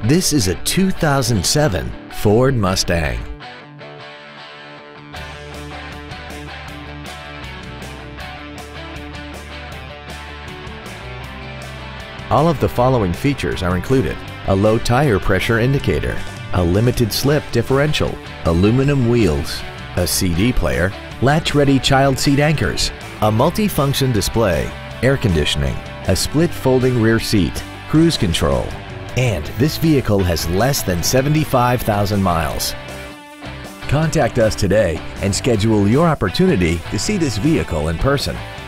This is a 2007 Ford Mustang. All of the following features are included: a low tire pressure indicator, a limited slip differential, aluminum wheels, a CD player, latch-ready child seat anchors, a multi-function display, air conditioning, a split folding rear seat, cruise control, and this vehicle has less than 75,000 miles. Contact us today and schedule your opportunity to see this vehicle in person.